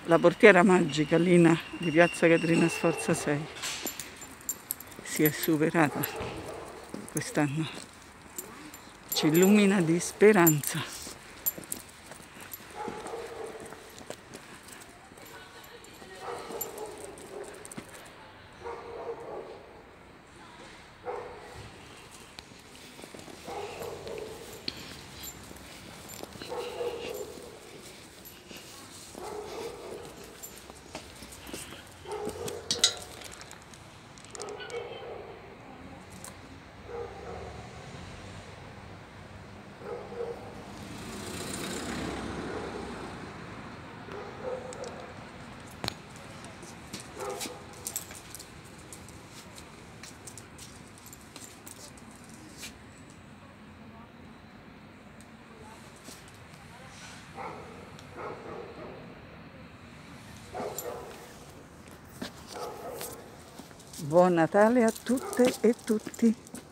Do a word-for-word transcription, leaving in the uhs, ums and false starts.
La portiera magica Lina di Piazza Caterina Sforza sei si è superata quest'anno, ci illumina di speranza. Buon Natale a tutte e tutti!